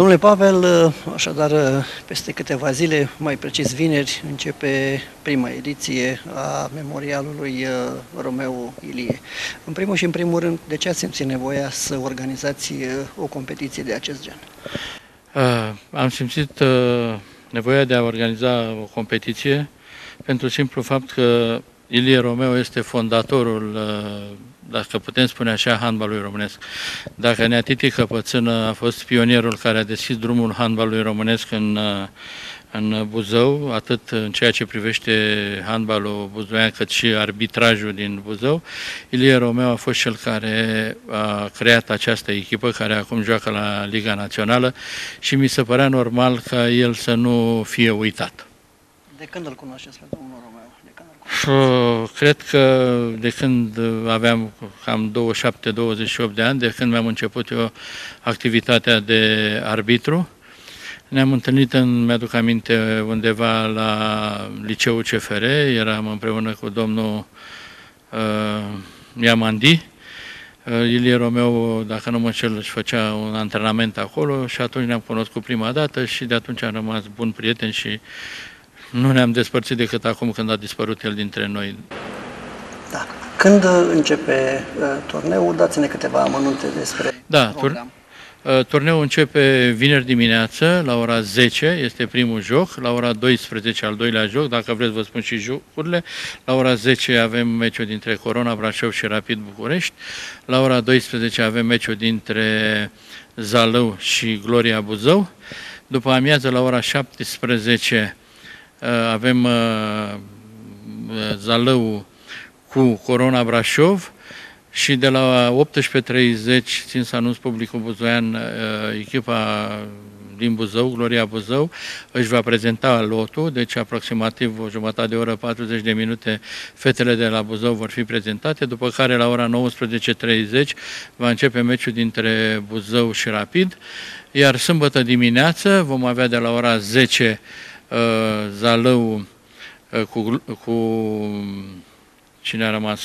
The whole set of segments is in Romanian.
Domnule Pavel, așadar, peste câteva zile, mai precis vineri, începe prima ediție a memorialului Romeo Ilie. În primul și în primul rând, de ce ați simțit nevoia să organizați o competiție de acest gen? Am simțit nevoia de a organiza o competiție pentru simplu fapt că Ilie Romeo este fondatorul, dacă putem spune așa, handbalului românesc. Dacă Neatiti Căpățână a fost pionierul care a deschis drumul handbalului românesc în Buzău, atât în ceea ce privește handbalul buzoian, cât și arbitrajul din Buzău, Ilie Romeo a fost cel care a creat această echipă, care acum joacă la Liga Națională și mi se părea normal ca el să nu fie uitat. De când îl cunoașteți pe domnul Romeo? Cred că de când aveam cam 27-28 de ani, de când mi-am început eu activitatea de arbitru, ne-am întâlnit, mi-aduc aminte, undeva la liceul CFR, eram împreună cu domnul Iamandi. Ilie Romeo, dacă nu mă înșel, își făcea un antrenament acolo și atunci ne-am cunoscut prima dată și de atunci am rămas buni prieteni și nu ne-am despărțit decât acum când a dispărut el dintre noi. Da. Când începe turneul? Dați-ne câteva amănunte despre program. Turneul începe vineri dimineață, la ora 10, este primul joc, la ora 12 al doilea joc, dacă vreți vă spun și jocurile, la ora 10 avem meciul dintre Corona Brașov și Rapid București, la ora 12 avem meciul dintre Zalău și Gloria Buzău, după amiază la ora 17 avem Zalău cu Corona Brașov și de la 18:30, țin să anunț publicul buzoian, echipa din Buzău, Gloria Buzău, își va prezenta lotul, deci aproximativ o jumătate de oră, 40 de minute, fetele de la Buzău vor fi prezentate, după care la ora 19:30 va începe meciul dintre Buzău și Rapid, iar sâmbătă dimineață vom avea de la ora 10 Zalău cu cine a rămas?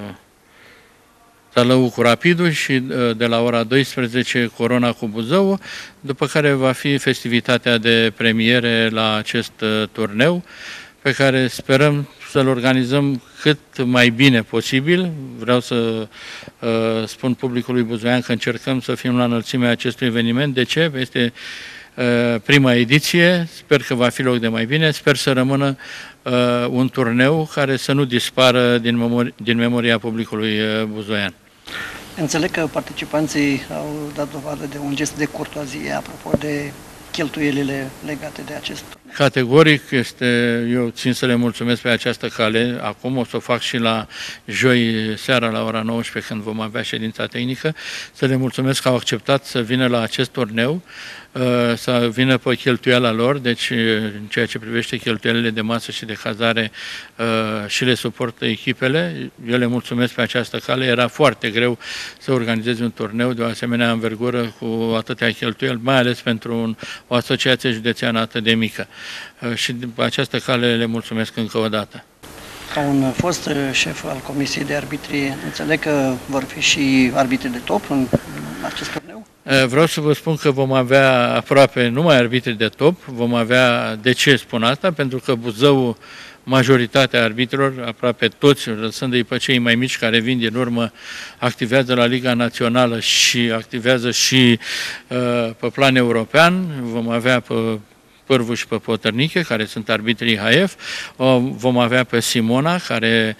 Zalău cu Rapidul și de la ora 12 Corona cu Buzău, după care va fi festivitatea de premiere la acest turneu, pe care sperăm să-l organizăm cât mai bine posibil. Vreau să spun publicului buzoian că încercăm să fim la înălțimea acestui eveniment. De ce? Este prima ediție, sper că va fi loc de mai bine, sper să rămână un turneu care să nu dispară din memoria publicului buzoian. Înțeleg că participanții au dat dovadă de un gest de curtoazie apropo de cheltuielile legate de acest turneu. Categoric, eu țin să le mulțumesc pe această cale. Acum o să o fac și la joi seara la ora 19 când vom avea ședința tehnică, să le mulțumesc că au acceptat să vină la acest turneu, să vină pe cheltuiala lor, deci în ceea ce privește cheltuielile de masă și de cazare și le suportă echipele. Eu le mulțumesc pe această cale. Era foarte greu să organizezi un turneu de o asemenea învergură cu atâtea cheltuieli, mai ales pentru o asociație județeană atât de mică. Și pe această cale le mulțumesc încă o dată. Ca un fost șef al Comisiei de Arbitri, înțeleg că vor fi și arbitri de top în acest turneu? Vreau să vă spun că vom avea aproape numai arbitri de top, vom avea, de ce spun asta? Pentru că Buzău, majoritatea arbitrilor, aproape toți, lăsându-i pe cei mai mici care vin din urmă, activează la Liga Națională și activează și pe plan european. Vom avea pe Pârvu și pe Potărniche, care sunt arbitrii HF, vom avea pe Simona, care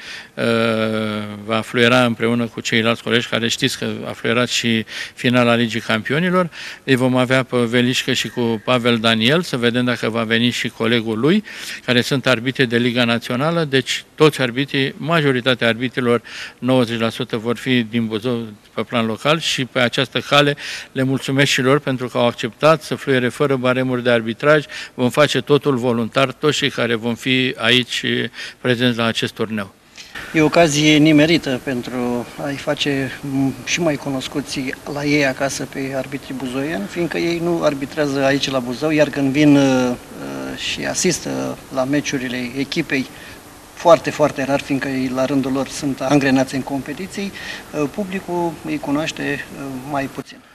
va fluiera împreună cu ceilalți colegi, care știți că a fluierat și finala Ligii Campionilor, îi vom avea pe Velișcă și cu Pavel Daniel, să vedem dacă va veni și colegul lui, care sunt arbitri de Liga Națională, deci toți arbitrii, majoritatea arbitrilor, 90% vor fi din Buzău pe plan local și pe această cale le mulțumesc și lor pentru că au acceptat să fluiere fără baremuri de arbitraj. Vom face totul voluntar, toți cei care vom fi aici prezenți la acest turneu. E o ocazie nimerită pentru a-i face și mai cunoscuți la ei acasă pe arbitrii buzoieni, fiindcă ei nu arbitrează aici la Buzău, iar când vin și asistă la meciurile echipei, foarte, foarte rar, fiindcă ei la rândul lor sunt angrenați în competiții, publicul îi cunoaște mai puțin.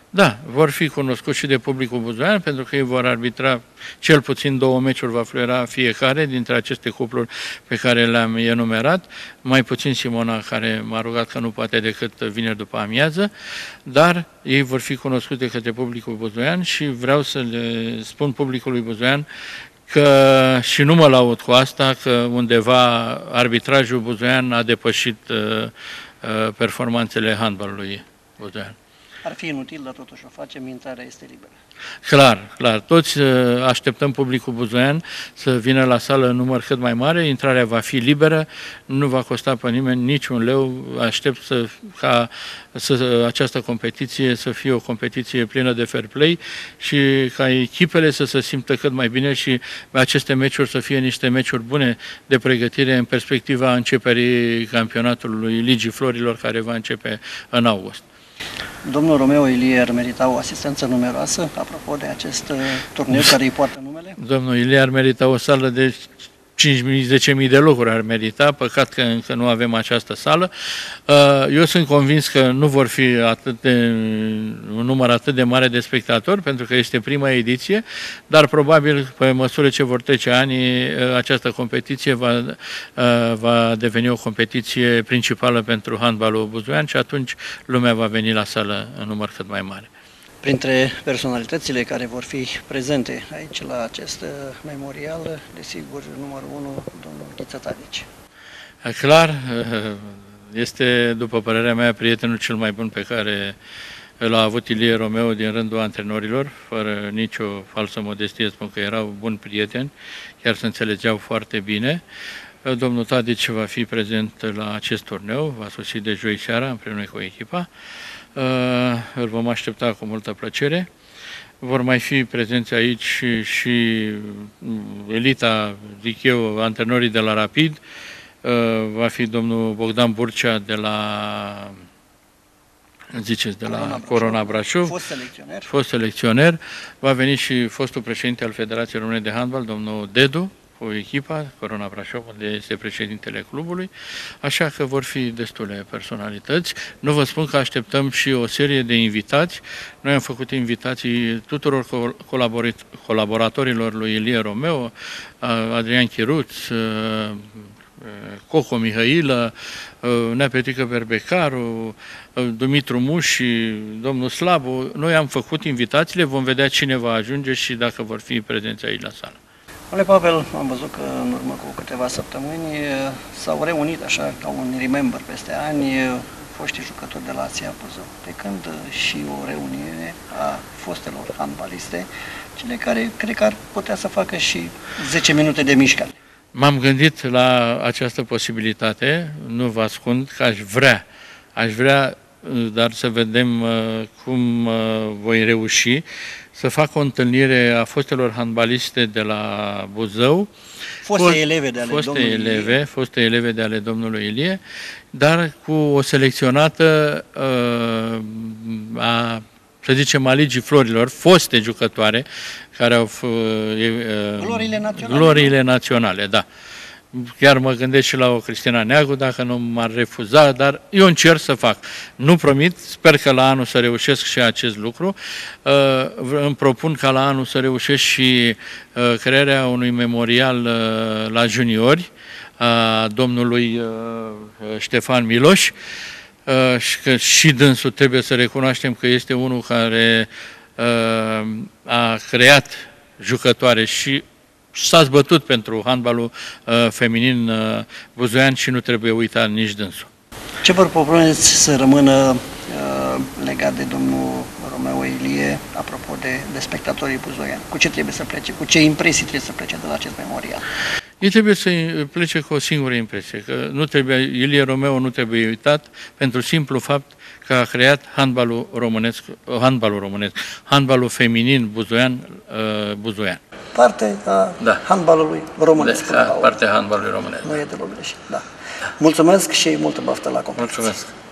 Da, vor fi cunoscuți și de publicul buzoian, pentru că ei vor arbitra cel puțin 2 meciuri, va fluiera fiecare dintre aceste cupluri pe care le-am enumerat, mai puțin Simona, care m-a rugat că nu poate decât vineri după amiază, dar ei vor fi cunoscuți de către publicul buzoian și vreau să le spun publicului buzoian că și nu mă laud cu asta, că undeva arbitrajul buzoian a depășit performanțele handbalului buzoian. Ar fi inutil, dar totuși o facem, intrarea este liberă. Clar, clar. Toți așteptăm publicul buzoian să vină la sală în număr cât mai mare, intrarea va fi liberă, nu va costa pe nimeni niciun leu. Aștept ca această competiție să fie o competiție plină de fair play și ca echipele să se simtă cât mai bine și aceste meciuri să fie niște meciuri bune de pregătire în perspectiva începerii campionatului Ligii Florilor, care va începe în august. Domnul Romeo Ilie ar merita o asistență numeroasă, apropo de acest turneu care îi poartă numele? Domnul Ilie ar merita o sală de 5.000-10.000 de locuri, ar merita, păcat că încă nu avem această sală. Eu sunt convins că nu vor fi un număr atât de mare de spectatori, pentru că este prima ediție, dar probabil, pe măsură ce vor trece ani, această competiție va deveni o competiție principală pentru handbalul buzoian și atunci lumea va veni la sală în număr cât mai mare. Printre personalitățile care vor fi prezente aici la acest memorial, desigur, numărul 1, domnul Ghiță Tadici. Clar, este, după părerea mea, prietenul cel mai bun pe care l-a avut Ilie Romeo din rândul antrenorilor, fără nicio falsă modestie, spun că erau buni prieteni, chiar se înțelegeau foarte bine. Domnul Tadici va fi prezent la acest turneu, va sosi de joi seara împreună cu echipa. Îl vom aștepta cu multă plăcere. Vor mai fi prezenți aici și elita, zic eu, antrenorii de la Rapid. Va fi domnul Bogdan Burcea de la Corona Brașov, fost selecționer. Va veni și fostul președinte al Federației Române de Handbal, domnul Dedu, cu echipa, Corona Brașov, unde este președintele clubului, așa că vor fi destule personalități. Nu vă spun că așteptăm și o serie de invitați. Noi am făcut invitații tuturor colaboratorilor lui Ilie Romeo, Adrian Chiruț, Coco Mihailă, Nea Petrică Berbecaru, Dumitru Muși, domnul Slabu. Noi am făcut invitațiile, vom vedea cine va ajunge și dacă vor fi prezenți aici la sală. Domnule Pavel, am văzut că în urmă cu câteva săptămâni s-au reunit așa ca un remember peste ani foștii jucători de la Asia Buzău, de când și o reuniune a fostelor handbaliste, cele care cred că ar putea să facă și 10 minute de mișcare. M-am gândit la această posibilitate, nu vă ascund că aș vrea, dar să vedem cum voi reuși, să fac o întâlnire a fostelor handbaliste de la Buzău, foste eleve de ale domnului Ilie, dar cu o selecționată a Ligii Florilor, foste jucătoare, care au gloriile naționale, da. Chiar mă gândesc și la o Cristina Neagu, dacă nu m-ar refuza, dar eu încerc să fac. Nu promit, sper că la anul să reușesc și acest lucru. Îmi propun ca la anul să reușesc și crearea unui memorial la juniori a domnului Ștefan Miloș, că și dânsul trebuie să recunoaștem că este unul care a creat jucătoare și s-a zbătut pentru handbalul feminin buzoian și nu trebuie uitat nici dânsul. Ce vă propuneți să rămână legat de domnul Romeo Ilie, apropo de spectatorii buzoiani? Cu ce trebuie să plece? Cu ce impresii trebuie să plece de la acest memorial? Ei trebuie să plece cu o singură impresie, că Ilie Romeo nu trebuie uitat pentru simplu fapt că a creat handbalul feminin buzoian. Parte a handbalului românesc. Partea handbalului românesc. Nu e deloc greșit, da. Mulțumesc și multă baftă la competiție. Mulțumesc.